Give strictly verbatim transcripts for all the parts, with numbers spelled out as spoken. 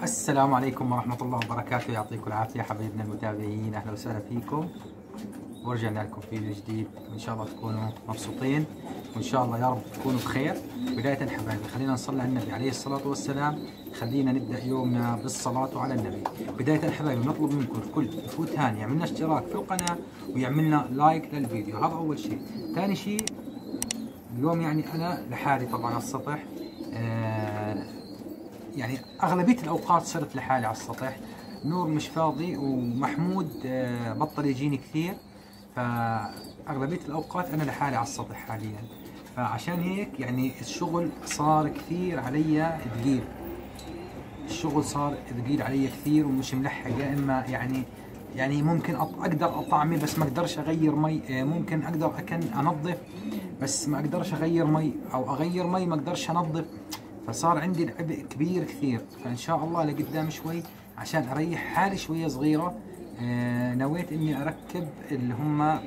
السلام عليكم ورحمة الله وبركاته، يعطيكم العافية حبايبنا المتابعين، أهلا وسهلا فيكم ورجعنا لكم فيديو جديد. وإن شاء الله تكونوا مبسوطين وإن شاء الله يا رب تكونوا بخير. بداية حبايبي خلينا نصلي على النبي عليه الصلاة والسلام، خلينا نبدأ يومنا بالصلاة على النبي. بداية حبايبي نطلب منكم الكل يفوت هان يعملنا اشتراك في القناة ويعملنا لايك للفيديو، هذا أول شيء. ثاني شيء اليوم يعني أنا لحالي طبعا على السطح، آه يعني أغلبية الأوقات صرت لحالي على السطح، نور مش فاضي ومحمود بطل يجيني كثير، فأغلبية الأوقات أنا لحالي على السطح حاليا. فعشان هيك يعني الشغل صار كثير علي ثقيل، الشغل صار ثقيل علي كثير ومش ملحق. يا إما يعني يعني ممكن أقدر أطعمي بس ما أقدرش أغير مي، ممكن أقدر أكن أنظف بس ما أقدرش أغير مي، أو أغير مي ما أقدرش أنظف. فصار عندي عبء كبير كثير. فإن شاء الله لقدام شوي عشان أريح حالي شوية صغيرة، آه نويت إني أركب اللي هم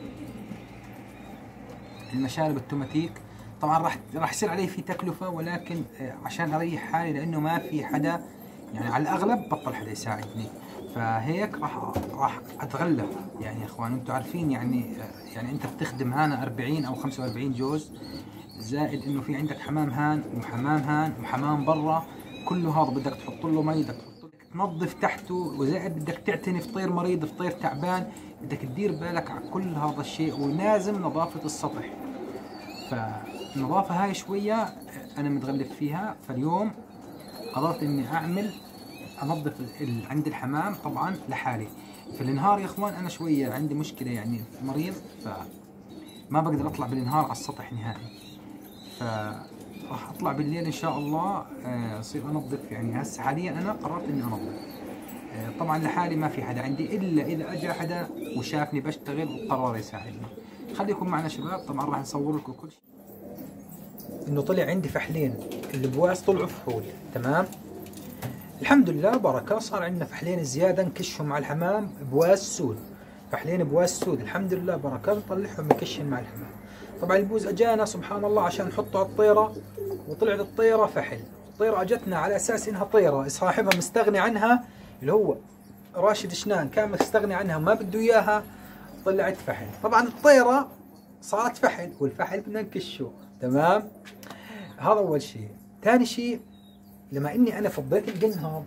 المشارب التوماتيك. طبعا راح راح يصير علي في تكلفة، ولكن آه عشان أريح حالي لأنه ما في حدا، يعني على الأغلب بطل حدا يساعدني، فهيك راح راح أتغلب. يعني يا إخوان أنتم عارفين يعني آه يعني أنت بتخدم هنا أربعين أو خمسة وأربعين جوز، زائد انه في عندك حمام هان وحمام هان وحمام برا، كله هذا بدك تحط له مي، بدك تنظف تحته، وزائد بدك تعتني في طير مريض، في طير تعبان، بدك تدير بالك على كل هذا الشيء، ولازم نظافة السطح. فالنظافة هاي شوية انا متغلب فيها. فاليوم قررت اني اعمل انظف عند الحمام طبعا لحالي. في النهار يا اخوان انا شوية عندي مشكلة، يعني مريض، فما بقدر اطلع بالنهار على السطح نهائي، فراح اطلع بالليل ان شاء الله اصير آه انظف. يعني هسه حاليا انا قررت اني انظف، آه طبعا لحالي ما في حدا عندي، الا اذا اجى حدا وشافني بشتغل وقرر يساعدني. خليكم معنا شباب، طبعا راح نصور لكم كل شيء. انه طلع عندي فحلين، البواس طلعوا فحول، تمام الحمد لله بركه. صار عندنا فحلين زياده نكشهم مع الحمام بواس سود، فحلين بواس سود الحمد لله بركه، نطلعهم نكشهم مع الحمام. طبعا البوز اجانا سبحان الله عشان نحطه على الطيره، وطلعت الطيره فحل. الطيره اجتنا على اساس انها طيره صاحبها مستغني عنها، اللي هو راشد شنان كان مستغني عنها وما بده اياها، طلعت فحل. طبعا الطيره صارت فحل، والفحل بدنا نكشه، تمام. هذا اول شيء. ثاني شيء لما اني انا فضيت الجن هذا،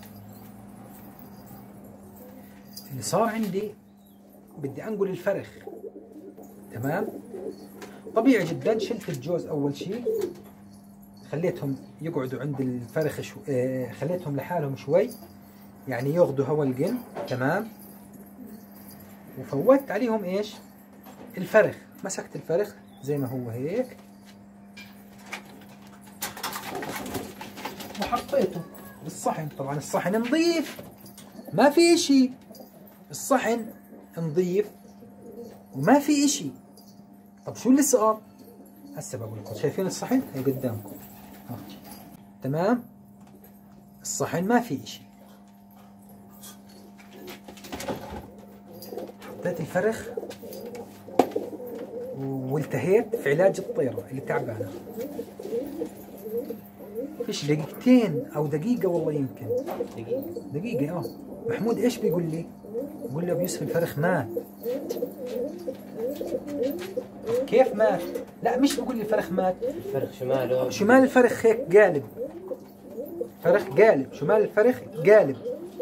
اللي صار عندي بدي انقل الفرخ، تمام. طبيعي جدا شلت الجوز اول شيء، خليتهم يقعدوا عند الفرخ شو... آه خليتهم لحالهم شوي، يعني ياخذوا هوا الجن، تمام. وفوتت عليهم ايش؟ الفرخ. مسكت الفرخ زي ما هو هيك وحطيته بالصحن. طبعا الصحن نظيف ما في اشي، الصحن نظيف وما في اشي. طب شو اللي صار؟ هسه بقول لكم. شايفين الصحن؟ هي قدامكم، ها تمام. الصحن ما في اشي. حطيت الفرخ والتهيت في علاج الطيرة اللي تعبانة. فيش دقيقتين او دقيقة والله يمكن دقيقة دقيقة اه محمود ايش بيقول لي؟ بقول له ابو يوسف الفرخ مات. كيف مات؟ لا مش بقول لي الفرخ مات، الفرخ شماله شمال الفرخ هيك قالب، فرخ قالب، شمال الفرخ قالب.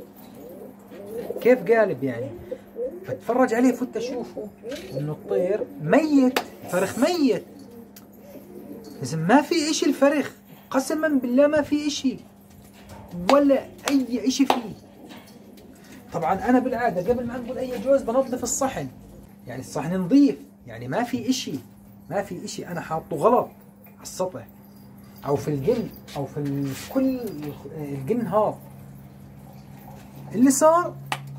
كيف قالب يعني؟ فتفرج عليه، فت اشوفه انه الطير ميت، الفرخ ميت. اذا ما في اشي الفرخ، قسما بالله ما في اشي ولا اي اشي فيه. طبعا انا بالعاده قبل ما انقل اي جوز بنظف الصحن، يعني الصحن نظيف، يعني ما في اشي، ما في اشي انا حاطه غلط على السطح او في الجن او في كل الجن. هذا اللي صار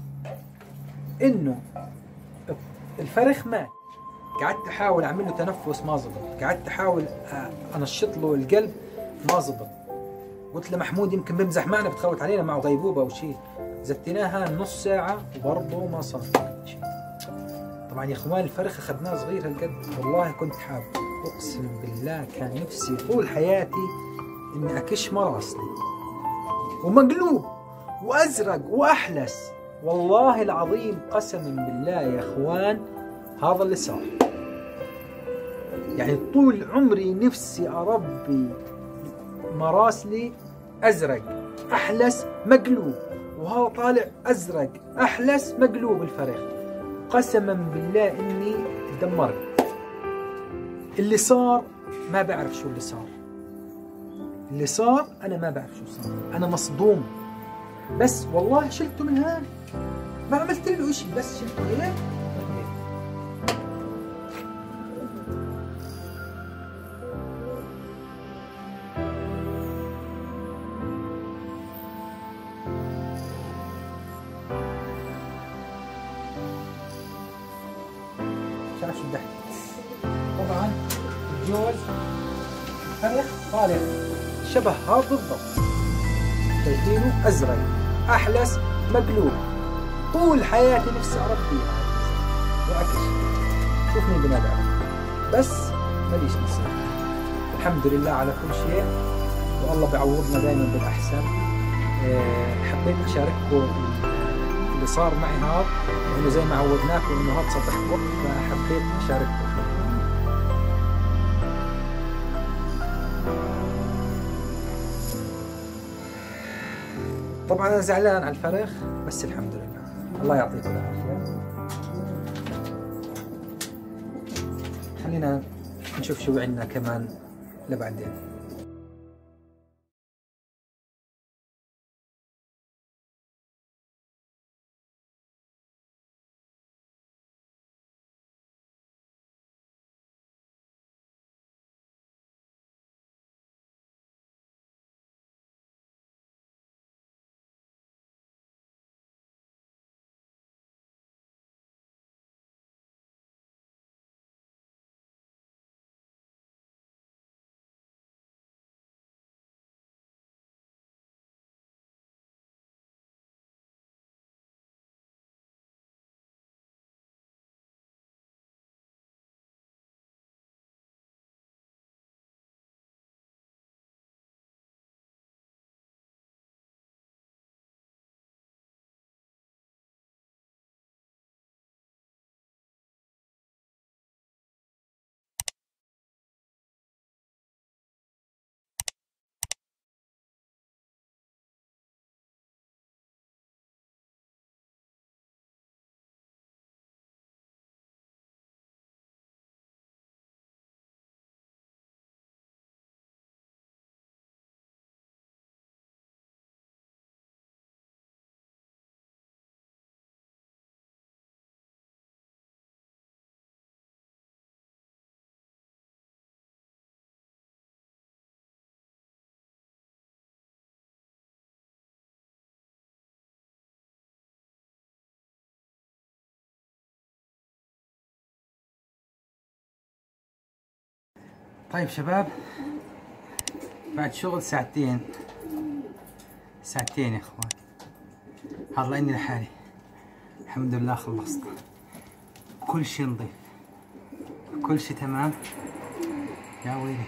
انه الفرخ مات. قعدت احاول اعمل له تنفس ما زبط، قعدت احاول انشط له القلب ما زبط. قلت لمحمود يمكن بمزح معنا بتخوت علينا معه غيبوبه او شيء، زتناها نص ساعه وبرضه ما صار شيء. طبعا يا اخوان الفرخ اخذناه صغير هالقد، والله كنت حاب، اقسم بالله كان نفسي طول حياتي اني اكش مراسلي ومقلوب وازرق واحلس. والله العظيم قسما بالله يا اخوان هذا اللي صار. يعني طول عمري نفسي اربي مراسلي ازرق احلس مقلوب، وهذا طالع ازرق احلس مقلوب الفرخ. قسما بالله اني تدمرت. اللي صار ما بعرف شو اللي صار. اللي صار انا ما بعرف شو صار. انا مصدوم. بس والله شلته من هان، ما عملت له اشي، بس شلته هيك. شايف شو بدي احكي. طبعا الجوز فرخ طالع شبه هذا بالضبط، شايفينه ازرق احلس مقلوب. طول حياتي نفسي اربيها واكل. شوفني بنادم بس ماليش نصيب. الحمد لله على كل شيء، والله بعوضنا دائما بالاحسن. حبيت اشارككم اللي صار معي هذا، وانه زي ما عودناكم انه هذا صدقكم، فحبيت اشارككم. طبعا انا زعلان على الفرخ، بس الحمد لله. الله يعطيكم العافيه. خلينا نشوف شو عندنا كمان لبعدين. طيب شباب، بعد شغل ساعتين ساعتين يا اخوان، هذا اني لحالي. الحمد لله خلصت، كل شيء نظيف، كل شيء تمام. يا ويلي،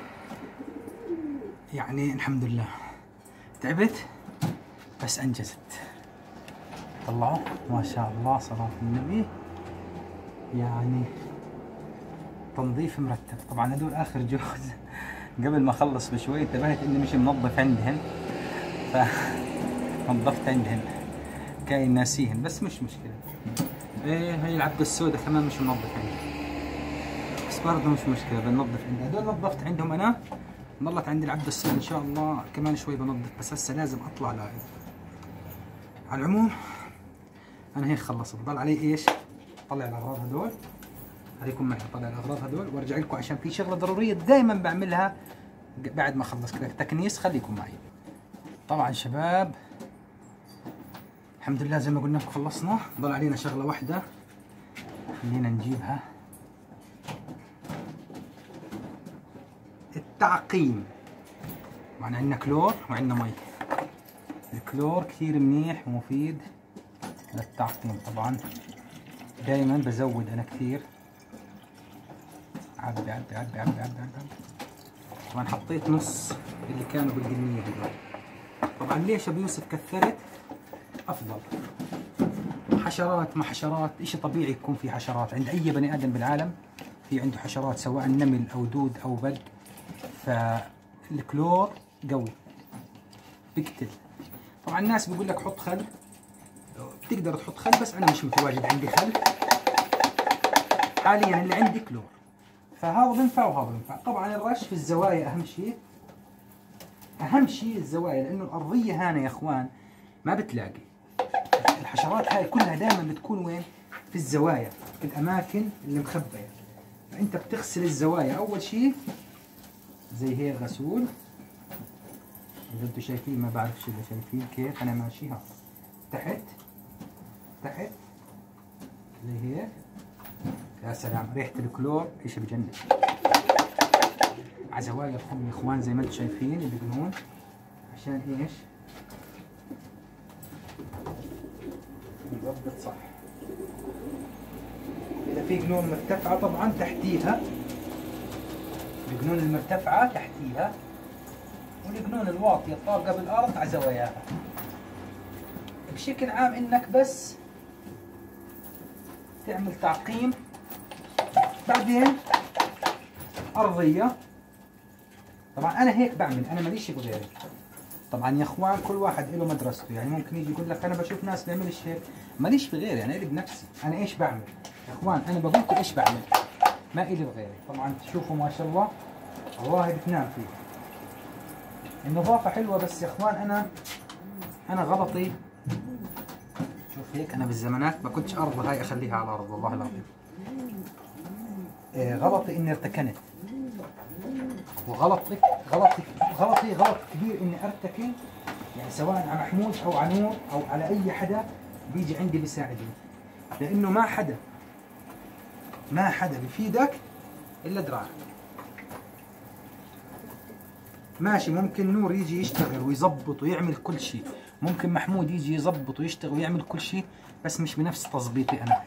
يعني الحمد لله. تعبت بس انجزت. طلعوا ما شاء الله صلاة النبي، يعني تنظيف مرتب. طبعا هدول اخر جوز قبل ما اخلص بشوي انتبهت اني مش منظف عندهن، فنظفت عندهن كاين ناسيهن، بس مش مشكله. ايه هي العبده السوداء كمان مش منظف عندها، بس برضه مش مشكله بنظف عندها. هدول نظفت عندهم انا، ضلت عندي العبده السوداء ان شاء الله كمان شوي بنظف، بس هسه لازم اطلع لايف. على العموم انا هيك خلصت، ضل علي ايش؟ طلع الاغراض هدول، خليكم معي اطلع الاغراض هدول وارجع لكم عشان في شغله ضروريه دائما بعملها بعد ما اخلص تكنيس. خليكم معي. طبعا شباب الحمد لله زي ما قلنا لكم خلصنا، ضل علينا شغله واحده خلينا نجيبها، التعقيم. طبعا عندنا كلور وعندنا مي. الكلور كثير منيح ومفيد للتعقيم، طبعا دائما بزود انا كثير. عبي عبي عبي عبي عبي عبي. طبعا حطيت نص اللي كانوا بالقنية هذول. طبعا ليش ابو يوسف كثرت؟ افضل. حشرات ما حشرات، اشي طبيعي يكون في حشرات عند اي بني ادم بالعالم، في عنده حشرات سواء نمل او دود او بق، فالكلور قوي بيقتل. طبعا الناس بيقول لك حط خل، بتقدر تحط خل بس انا مش متواجد عندي خل حاليا، اللي عندي كلور، فهذا بينفع وهذا بينفع. طبعا الرش في الزوايا اهم شيء، اهم شيء الزوايا، لانه الارضيه هنا يا اخوان ما بتلاقي الحشرات هاي كلها، دائما بتكون وين؟ في الزوايا، في الاماكن اللي مخبيه. فانت بتغسل الزوايا اول شيء زي هيك غسول، اذا انتم شايفين، ما بعرف شو اللي شايفين كيف انا ماشي، ها تحت تحت زي هيك. يا سلام ريحه الكلور ايش بجنن. على زوايا الخم يا اخوان زي ما انتم شايفين اللي بيقولون، عشان ايش؟ نضبط صح. اذا في قنون مرتفعه طبعا تحتيها، القنون المرتفعه تحتيها، والقنون الواطيه الطابقه بالارض على زواياها. بشكل عام انك بس تعمل تعقيم، بعدين ارضيه. طبعا انا هيك بعمل، انا ماليش بغيري. طبعا يا اخوان كل واحد له مدرسته، يعني ممكن يجي يقول لك انا بشوف ناس بيعملش هيك، ماليش بغيري، انا الي بنفسي. انا ايش بعمل يا اخوان؟ انا بقول لكم ايش بعمل، ما الي بغيري. طبعا تشوفوا ما شاء الله والله بتنام فيه. النظافه حلوه، بس يا اخوان انا انا غلطي، شوف هيك انا بالزمانات ما كنتش ارضى هاي اخليها على الارض والله العظيم. إيه غلطي اني ارتكنت، وغلطي غلطي غلطي غلط كبير اني ارتكن، يعني سواء على محمود او على نور او على اي حدا بيجي عندي بيساعدني، لانه ما حدا ما حدا بفيدك الا دراعك. ماشي ممكن نور يجي يشتغل ويظبط ويعمل كل شيء، ممكن محمود يجي يظبط ويشتغل ويعمل كل شيء، بس مش بنفس تظبيطي انا.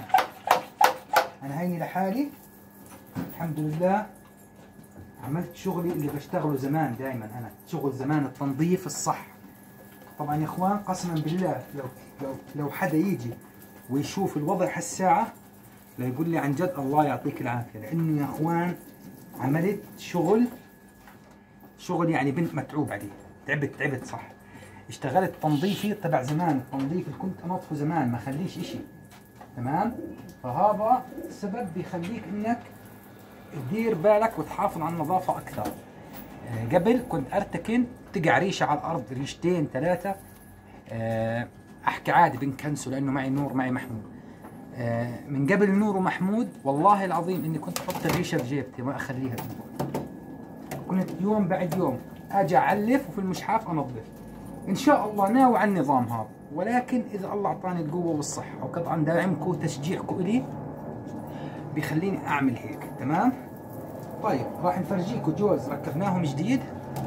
انا هيني لحالي الحمد لله، عملت شغلي اللي بشتغله زمان دائما، انا شغل زمان التنظيف الصح. طبعا يا اخوان قسما بالله لو لو لو حدا يجي ويشوف الوضع هالساعه لا يقول لي عن جد الله يعطيك العافيه، لانه يا اخوان عملت شغل شغل يعني بنت متعوب عليه، تعبت تعبت صح. اشتغلت تنظيفي تبع زمان، التنظيف اللي كنت انظفه زمان ما خليش اشي، تمام؟ فهذا السبب بيخليك انك تدير بالك وتحافظ على النظافه اكثر. أه قبل كنت ارتكن تقع ريشه على الارض، ريشتين ثلاثه، أه احكي عادي بنكنسوا لانه معي نور معي محمود. أه من قبل نور ومحمود والله العظيم اني كنت احط الريشه بجيبتي ما اخليها، كنت يوم بعد يوم اجي اعلف وفي المشحاف انظف. ان شاء الله ناوي على النظام هذا، ولكن اذا الله اعطاني القوه والصحه وقطعا دعمكم وتشجيعكم الي بيخليني اعمل هيك، تمام؟ طيب راح نفرجيكم جوز ركبناهم جديد،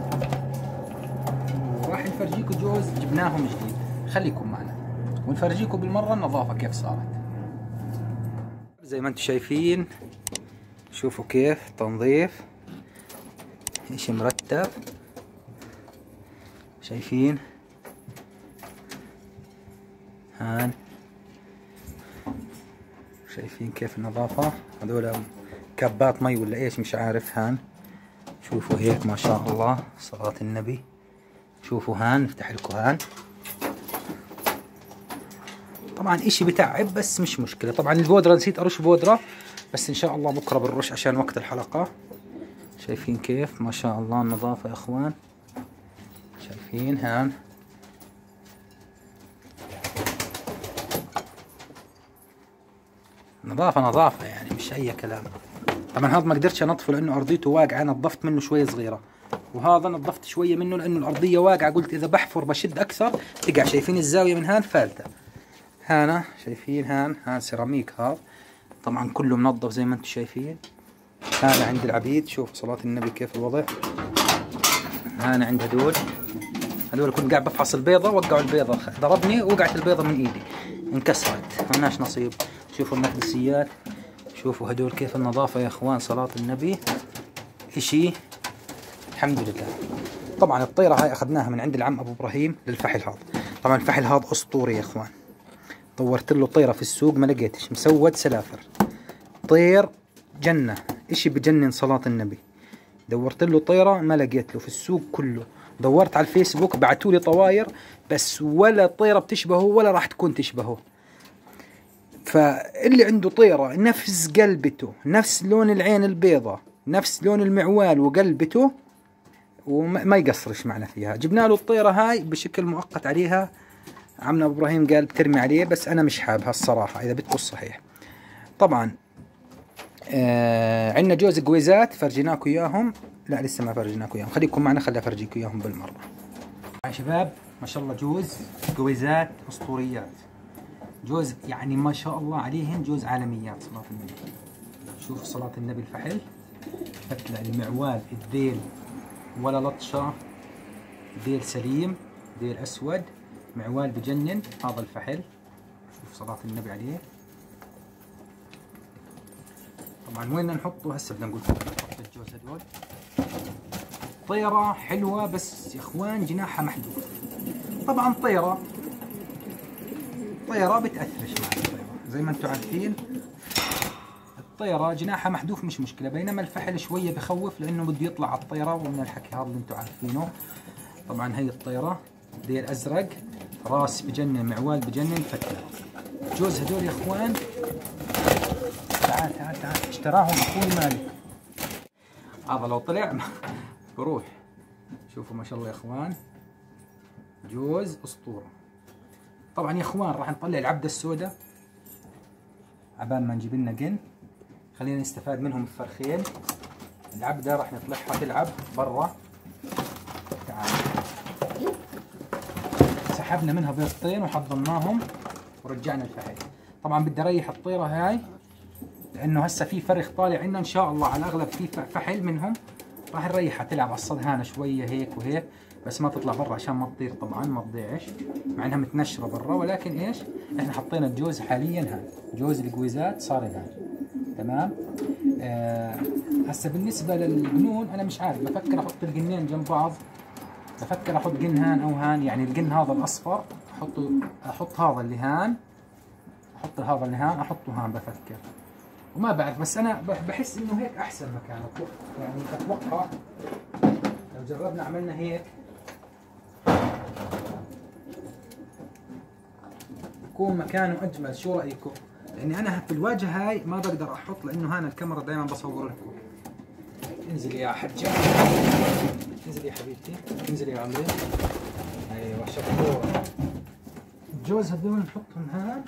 وراح نفرجيكم جوز جبناهم جديد، خليكم معنا ونفرجيكم بالمره النظافه كيف صارت. زي ما انتم شايفين شوفوا كيف تنظيف، اشي مرتب، شايفين هان، شايفين كيف النظافة. هذول كابات مي ولا ايش مش عارف. هان شوفوا هيك ما شاء الله صلاة النبي. شوفوا هان نفتح لكم هان، طبعا اشي بتعب بس مش مشكلة. طبعا البودرة نسيت ارش بودرة، بس ان شاء الله بكرة بنرش عشان وقت الحلقة. شايفين كيف ما شاء الله النظافة يا اخوان، شايفين هان. نظافة نظافة يعني مش اي كلام. طبعا هذا ما قدرتش انظفه لانه ارضيته واقعة، نظفت منه شوية صغيرة، وهذا نظفت شوية منه لانه الارضية واقعة، قلت اذا بحفر بشد اكثر تقع. شايفين الزاوية من هان فالتة، هانا شايفين هان هان سيراميك هذا، طبعا كله منظف زي ما انتم شايفين. هانا عند العبيد، شوف صلاة النبي كيف الوضع. هانا عند هدول، هدول كنت قاعد بفحص البيضة، وقعوا البيضة، ضربني وقعت البيضة من ايدي انكسرت، مالناش نصيب. شوفوا المكدسيات، شوفوا هدول كيف النظافة يا اخوان، صلاة النبي اشي الحمد لله. طبعا الطيرة هاي اخذناها من عند العم ابو ابراهيم للفحل هذا. طبعا الفحل هذا اسطوري يا اخوان، طورت له طيرة في السوق ما لقيتش، مسود سلافر، طير جنة، اشي بجنن صلاة النبي. دورت له طيرة ما لقيت له في السوق كله، دورت على الفيسبوك بعتوا لي طواير بس ولا طيرة بتشبهه ولا راح تكون تشبهه. فاللي عنده طيرة نفس قلبته، نفس لون العين البيضة، نفس لون المعوال وقلبته، وما يقصرش معنا فيها. جبنا له الطيرة هاي بشكل مؤقت عليها، عمنا ابو ابراهيم قال بترمي عليه بس انا مش حابها الصراحة اذا بدكم الصحيح. طبعا آه عندنا جوز قويزات فرجيناكم اياهم، لا لسه ما فرجيناكم اياهم، خليكم معنا خلي افرجيكم اياهم بالمرة. يا شباب ما شاء الله جوز قويزات اسطوريات، جوز يعني ما شاء الله عليهن جوز عالميات صلاة النبي. شوف صلاة النبي الفحل، فتلة المعوال الذيل ولا لطشة، ذيل سليم، ذيل اسود، معوال بجنن. هذا الفحل شوف صلاة النبي عليه. طبعا وين نحطه هسه بدنا نقول نحط الجوز هدول. طيرة حلوة بس يا اخوان جناحها محدود. طبعا طيرة طيرة بتأثرش مع الطيرة زي ما انتم عارفين، الطيرة جناحها محذوف مش مشكلة، بينما الفحل شوية بخوف لأنه بده يطلع على الطيرة ومن الحكي هذا اللي انتم عارفينه. طبعا هي الطيرة ديل أزرق، راس بجنن، معوال بجنن، فتلة. جوز هدول يا اخوان تعال تعال تعال اشتراهم اخوي مالك، هذا لو طلع بروح. شوفوا ما شاء الله يا اخوان جوز اسطورة. طبعا يا اخوان راح نطلع العبدة السوداء عبال ما نجيب لنا جن، خلينا نستفاد منهم الفرخين. العبدة راح نطلعها تلعب برا، تعال سحبنا منها بيضتين وحضناهم ورجعنا الفحل. طبعا بدي اريح الطيرة هاي لانه هسه في فرخ طالع عندنا ان شاء الله على الاغلب في فحل منهم، راح نريحها تلعب على الصدهانة شوية هيك وهيك بس ما تطلع برا عشان ما تطير، طبعا ما تضيعش مع انها متنشره برا. ولكن ايش احنا حطينا الجوز حاليا هاي جوز القويزات صار هاي تمام. آه هسه بالنسبه للجنون انا مش عارف، بفكر احط الجنين جنب بعض، بفكر احط جن هان او هان، يعني الجن هذا الاصفر احطه، احط هذا اللي هان، احط هذا اللي هان، احطه هان بفكر وما بعرف، بس انا بحس انه هيك احسن مكان. يعني اتوقع لو جربنا عملنا هيك يكون مكانه اجمل. شو رايكم؟ لاني انا في الواجهه هاي ما بقدر احط لانه هنا الكاميرا دائما بصور لكم. انزل يا حجه، انزل يا حبيبتي، انزل يا عمري. ايوه شطوره. الجوز هذول نحطهم هان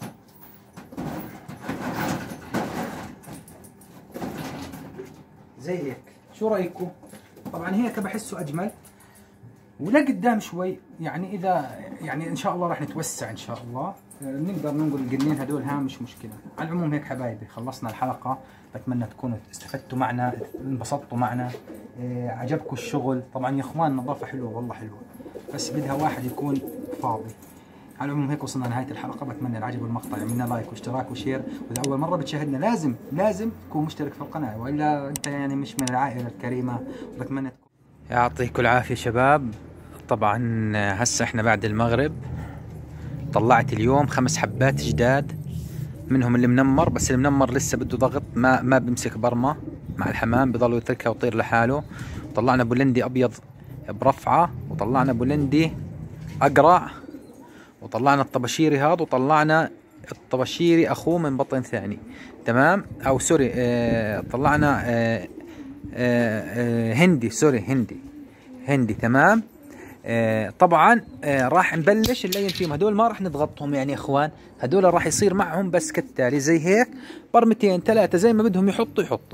زي هيك، شو رايكم؟ طبعا هيك بحسه اجمل ولا قدام شوي، يعني اذا يعني ان شاء الله راح نتوسع ان شاء الله بنقدر ننقل القرنين هدول ها مش مشكله. على العموم هيك حبايبي خلصنا الحلقه، بتمنى تكونوا استفدتوا معنا، انبسطتوا معنا، إيه عجبكم الشغل. طبعا يا اخوان النظافه حلوه والله حلوه بس بدها واحد يكون فاضي. على العموم هيك وصلنا لنهايه الحلقه، بتمنى اللي عجبه المقطع يعمل لنا لايك واشتراك وشير، واذا اول مره بتشاهدنا لازم لازم تكون مشترك في القناه والا انت يعني مش من العائله الكريمه. وبتمنى تكون يعطيكم العافيه شباب. طبعا هسه احنا بعد المغرب، طلعت اليوم خمس حبات جداد منهم اللي منمر، بس المنمر لسه بده ضغط، ما ما بمسك برمه مع الحمام، بضل يتركها ويطير لحاله. طلعنا بولندي ابيض برفعه، وطلعنا بولندي اقرع، وطلعنا الطباشيري هذا، وطلعنا الطباشيري اخوه من بطن ثاني تمام، او سوري اه طلعنا اه اه اه هندي، سوري هندي هندي تمام. آه طبعا آه راح نبلش نلين فيهم، هدول ما راح نضغطهم يعني يا اخوان، هدول راح يصير معهم بس كالتالي زي هيك برمتين ثلاثه زي ما بدهم يحطوا يحطوا.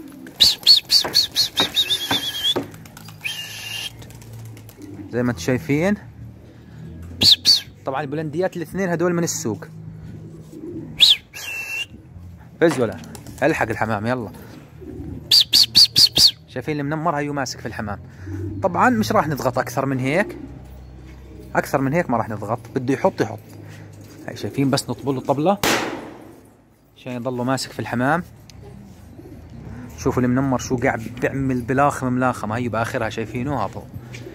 زي ما انتم شايفين. طبعا البولنديات الاثنين هدول من السوق. فز ولا الحق الحمام يلا. شايفين المنمر هيو ماسك في الحمام. طبعا مش راح نضغط اكثر من هيك، اكثر من هيك ما راح نضغط، بده يحط يحط. هاي شايفين بس نطبل له طبله عشان يضله ماسك في الحمام. شوفوا المنمر شو قاعد بيعمل بلاخم ملاخم، هي باخرها شايفينه هذا.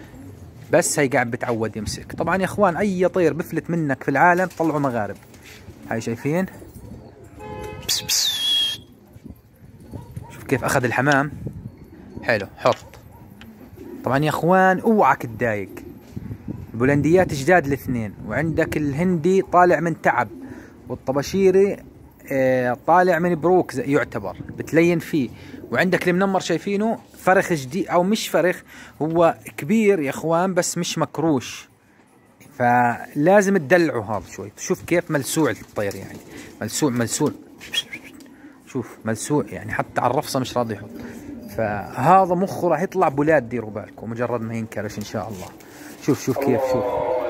بس هي قاعد بتعود يمسك. طبعا يا اخوان اي طير بفلت منك في العالم طلعوا مغارب. هاي شايفين؟ بس بس. شوف كيف اخذ الحمام. حلو، حط. طبعا يا اخوان اوعك تضايق، البولنديات جداد الاثنين، وعندك الهندي طالع من تعب، والطباشيري آه طالع من بروك يعتبر بتلين فيه، وعندك المنمر شايفينه فرخ جديد او مش فرخ، هو كبير يا اخوان بس مش مكروش، فلازم تدلعوا هذا شوي. شوف كيف ملسوع الطير، يعني ملسوع ملسوع، شوف ملسوع يعني حتى على الرفصه مش راضي يحط. فهذا مخه راح يطلع بولاد، ديروا بالكم مجرد ما ينكرش ان شاء الله. شوف شوف كيف، شوف.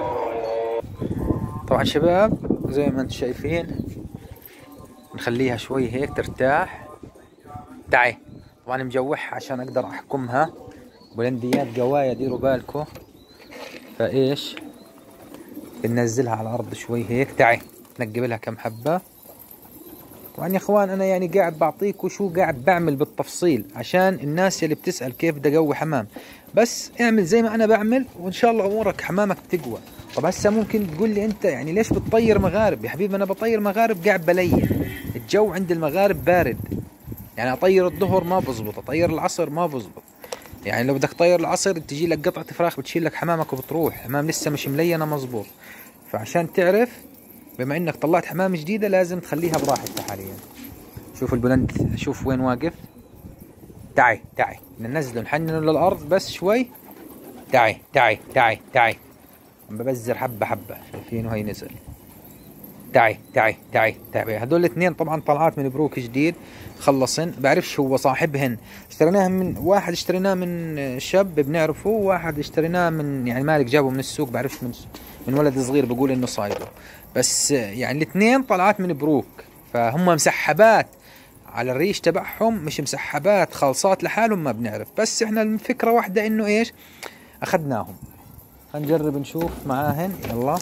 طبعا شباب زي ما انتم شايفين نخليها شوي هيك ترتاح. تعي. طبعا مجوحها عشان اقدر احكمها، بولنديات قوايا ديروا بالكم. فايش بننزلها على الارض شوي هيك. تعي نقب لها كم حبه. طبعا يا اخوان انا يعني قاعد بعطيكم شو قاعد بعمل بالتفصيل عشان الناس اللي بتسال كيف بدي اقوي حمام، بس اعمل زي ما انا بعمل وان شاء الله امورك حمامك تقوى. طب هسه ممكن تقول لي انت يعني ليش بتطير مغارب؟ يا حبيبي انا بطير مغارب قاعد بلين، الجو عند المغارب بارد، يعني اطير الظهر ما بزبط، اطير العصر ما بزبط. يعني لو بدك تطير العصر تجي لك قطعه فراخ بتشيل لك حمامك وبتروح، حمام لسه مش ملينه مزبوط. فعشان تعرف بما انك طلعت حمام جديده لازم تخليها براحتها حاليا. شوف البلند، شوف وين واقف. تعي تعي ننزله نحننه للارض بس شوي. تعي تعي تعي تعي عم ببزر حبه حبه، شايفينه هي نزل. تعي تعي تعي تعي. هدول الاثنين طبعا طلعات من بروك جديد خلصن، بعرفش هو صاحبهن، اشتريناها من واحد، اشتريناه من شاب بنعرفه، واحد اشتريناه من يعني مالك جابه من السوق، بعرفش من من ولد صغير بقول انه صايبه، بس يعني الاثنين طلعات من بروك، فهم مسحبات على الريش تبعهم، مش مسحبات خالصات لحالهم ما بنعرف، بس احنا الفكره واحده انه ايش اخذناهم. خلينا نجرب نشوف معاهن. يلا.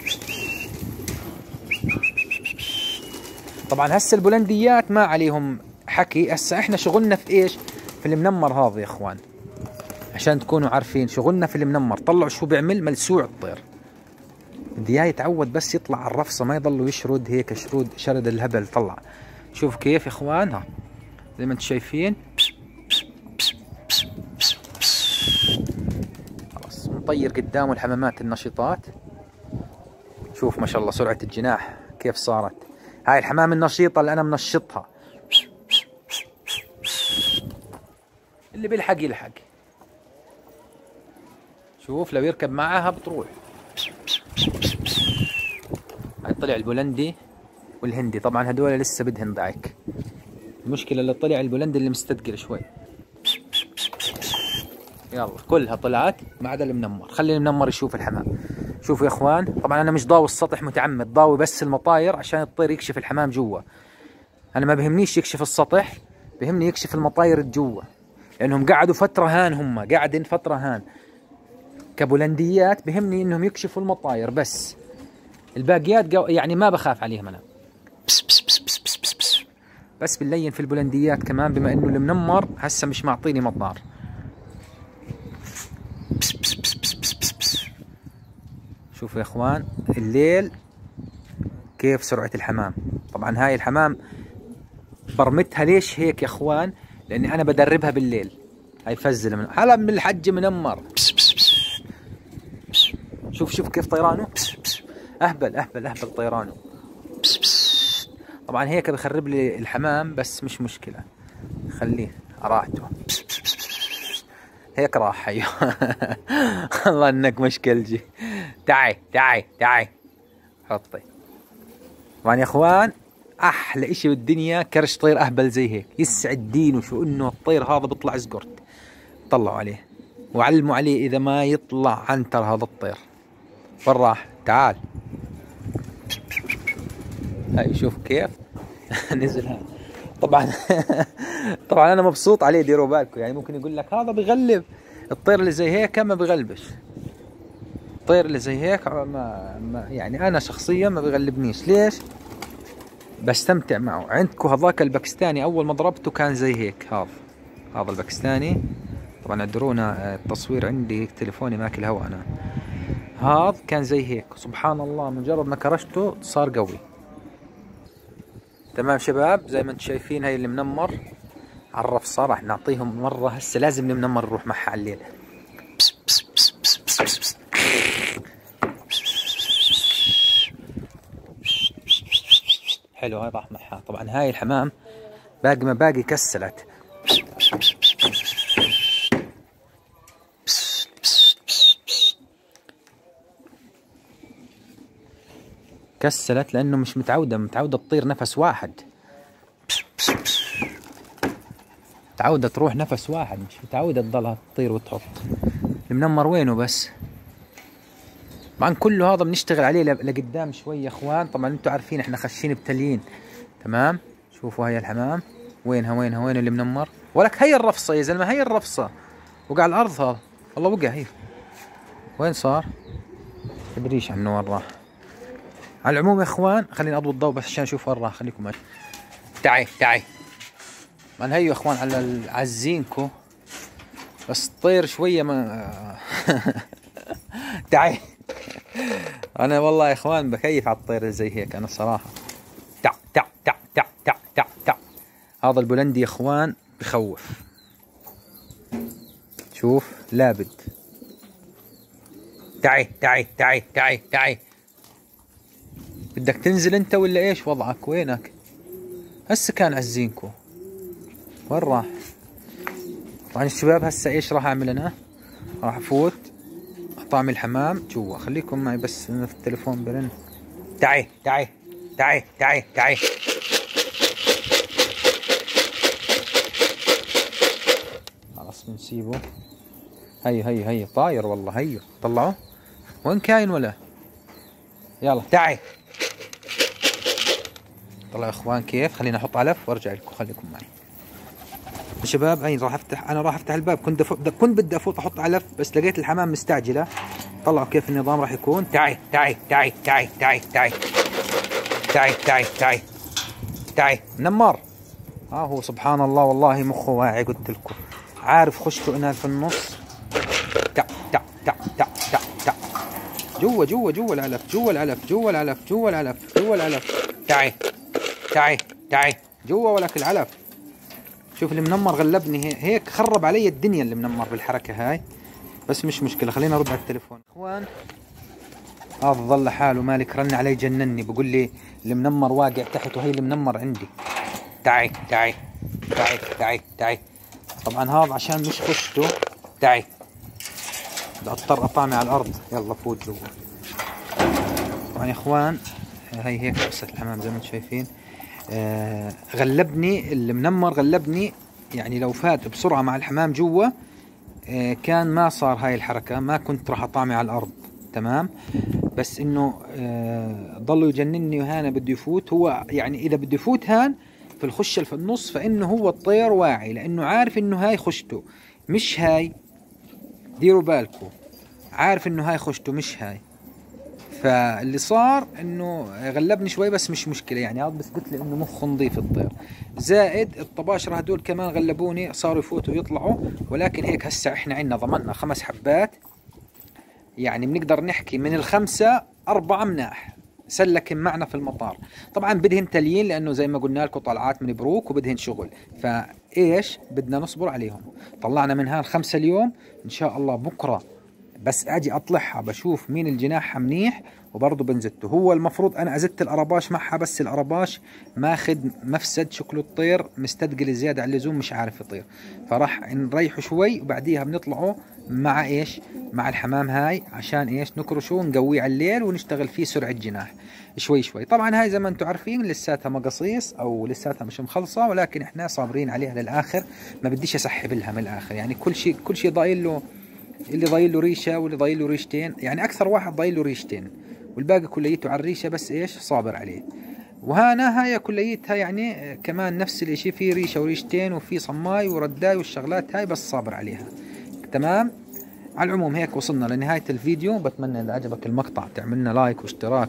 طبعا هسه البولنديات ما عليهم حكي، هسه احنا شغلنا في ايش؟ في المنمر هذا يا اخوان، عشان تكونوا عارفين شغلنا في المنمر. طلعوا شو بيعمل ملسوع الطير، بدي اياه يتعود بس يطلع على الرفصه، ما يضلوا يشرد هيك شرود شرد الهبل. طلع شوف كيف يا اخوان، ها زي ما انتم شايفين. خلاص مطير قدامه الحمامات النشيطات. شوف ما شاء الله سرعه الجناح كيف صارت. هاي الحمام النشيطه اللي انا منشطها، اللي بيلحق يلحق. شوف لو يركب معاها بتروح. هاي طلع البولندي والهندي، طبعا هدول لسه بدهن ضعك. المشكله اللي طلع البولندي اللي مستثقل شوي. يلا كلها طلعت ما عدا المنمر، خلي المنمر يشوف الحمام. شوفوا يا اخوان، طبعا انا مش ضاوي السطح متعمد، ضاوي بس المطاير عشان الطير يكشف الحمام جوا. انا ما بهمنيش يكشف السطح، بهمني يكشف المطاير جوا، لانهم قعدوا فتره هان، هم قاعدين فتره هان كبولنديات، بهمني انهم يكشفوا المطاير بس، الباقيات يعني ما بخاف عليهم انا. بس بس بس بس بس بس, بس. بس باللين في البولنديات كمان، بما انه المنمر هسه مش معطيني مطار. بس بس بس بس بس بس بس. شوفوا يا اخوان الليل كيف سرعة الحمام. طبعا هاي الحمام برمتها ليش هيك يا اخوان؟ لاني انا بدربها بالليل. هاي فزل من هلا من الحج منمر. بس بس بس بس. شوف شوف كيف طيرانه. بس بس. اهبل اهبل اهبل طيرانه. بس بس. طبعا هيك بخرب لي الحمام، بس مش مشكلة، خليه راحته. بس بس بس بس. هيك راح. ايوه والله انك مشكلجي. تعي تعي تعي حطي. طبعا يا اخوان احلى اشي بالدنيا كرش طير اهبل زي هيك، يسعد دينه شو انه الطير هذا بيطلع زقرت. طلعوا عليه وعلموا عليه اذا ما يطلع عنتر هذا الطير. وين راح؟ تعال. هاي شوف كيف نزل هذا. طبعا طبعا انا مبسوط عليه، ديروا بالكم. يعني ممكن يقول لك هذا بغلب، الطير اللي زي هيك ما بغلبش، الطير اللي زي هيك ما, ما يعني انا شخصيا ما بغلبنيش. ليش؟ بستمتع معه. عندكم هذاك الباكستاني اول ما ضربته كان زي هيك، هذا هذا الباكستاني طبعا درونا التصوير عندي تليفوني ماكل هوا انا. هذا كان زي هيك سبحان الله، مجرد ما كرشته صار قوي. تمام شباب، زي ما انتم شايفين هاي اللي منمر على الرفصة. راح نعطيهم مرة هسه، لازم المنمر نروح معها على الليل. بس بس بس بس بس بس بس. حلو، هاي راح معها. طبعا هاي الحمام باقي ما باقي كسلت. كسلت لانه مش متعوده متعوده تطير نفس واحد. متعوده تروح نفس واحد، مش متعوده تضلها تطير وتحط. المنمر وينه بس؟ طبعا كله هذا بنشتغل عليه لقدام شوي يا اخوان. طبعا انتم عارفين احنا خشين بتليين. تمام، شوفوا هاي الحمام وينها وينها وين اللي منمر. ولك هي الرفصه يا زلمه، هي الرفصه وقع على الارض. هذا والله وقع. هي وين صار؟ تدريش عنه وين راح. على العموم يا اخوان خليني اضوي الضوء بس عشان اشوف وين راح. خليكم معي. تعي تعي من هيو يا اخوان على عزينكو بس طير شويه ما تعي. انا والله يا اخوان بكيف على الطير زي هيك انا الصراحه. تع تع تع تع تع تع تع. هذا البولندي يا اخوان بخوف. شوف لابد. تعي تعي تعي تعي تعي. بدك تنزل انت ولا ايش وضعك؟ وينك؟ هسه كان عزينكو وين راح؟ طبعا الشباب هسه ايش راح اعمل انا؟ راح افوت اطعم الحمام جوا. خليكم معي بس انا في التليفون برن. تعي تعي تعي تعي تعي. خلاص بنسيبه. هي هي هي طاير والله. هيو طلعوه. وين كاين ولا؟ يلا تعي. طلع يا اخوان كيف. خليني احط علف وارجع لكم. خليكم معي يا شباب. هين راح افتح انا راح افتح الباب. كنت أف... كنت بدي افوت احط علف بس لقيت الحمام مستعجله. طلعوا كيف النظام راح يكون. تعي تعي تعي تعي تعي تعي تعي تعي تعي تعي. منمر. ها هو سبحان الله والله مخه واعي. قلت لكم عارف خشته هناك في النص. تع تع تع تع تع تع. جوا جوا جوا العلف جوا العلف جوا العلف جوا العلف جوا العلف. تعي تعي تعي جوا ولك العلف. شوف المنمر غلبني هيك خرب علي الدنيا اللي منمر بالحركة هاي. بس مش مشكلة خلينا ارد على التليفون. اخوان هذا ظل حاله مالك رن علي جنني بقول لي المنمر واقع تحت وهي المنمر عندي. تعي تعي تعي تعي تعي. طبعا هذا عشان مش خشته. تعي بدي اضطر اطعمي على الارض. يلا فوت جوا. طبعا يا اخوان هي هيك قصة الحمام زي ما انتم شايفين. آه غلبني المنمر غلبني. يعني لو فات بسرعة مع الحمام جوا آه كان ما صار هاي الحركة، ما كنت راح اطعمي على الارض. تمام، بس انه آه ضلوا يجنني وهانا بده يفوت. هو يعني اذا بده يفوت هان في الخشة في النص فانه هو الطير واعي لانه عارف انه هاي خشته مش هاي. ديروا بالكم عارف انه هاي خشته مش هاي. فاللي صار انه غلبني شوي بس مش مشكله. يعني هذا بثبت لي انه مخه نظيف الطير. زائد الطباشره هدول كمان غلبوني صاروا يفوتوا ويطلعوا. ولكن هيك هسه احنا عندنا ضمننا خمس حبات. يعني بنقدر نحكي من الخمسه اربعه مناح سلكن معنا في المطار. طبعا بدهن تليين لانه زي ما قلنا لكم طلعات من بروك وبدهن شغل. فايش بدنا نصبر عليهم. طلعنا منها الخمسه اليوم ان شاء الله. بكره بس اجي اطلعها بشوف مين الجناحها منيح وبرضه بنزته. هو المفروض انا ازت القرباش معها بس القرباش ماخذ مفسد. شكله الطير مستثقل زياده عن اللزوم مش عارف يطير. فراح نريحه شوي وبعديها بنطلعه مع ايش مع الحمام هاي عشان ايش نكرشه ونقويه على الليل ونشتغل فيه سرعه جناح شوي شوي. طبعا هاي زي ما انتم عارفين لساتها مقصيص او لساتها مش مخلصه ولكن احنا صابرين عليها للاخر. ما بديش اسحب لها من الاخر. يعني كل شيء كل شيء ضايل له. اللي ضايل له ريشه واللي ضايل له ريشتين. يعني اكثر واحد ضايل له ريشتين والباقي كليته على الريشه بس ايش صابر عليه. وهانا هاي كليتها يعني كمان نفس الاشي في ريشه وريشتين وفي صماي ورداي والشغلات هاي بس صابر عليها. تمام. على العموم هيك وصلنا لنهايه الفيديو. بتمنى اذا عجبك المقطع تعملنا لايك واشتراك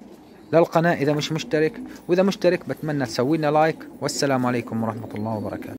للقناه اذا مش مشترك، واذا مشترك بتمنى تسوي لنا لايك. والسلام عليكم ورحمه الله وبركاته.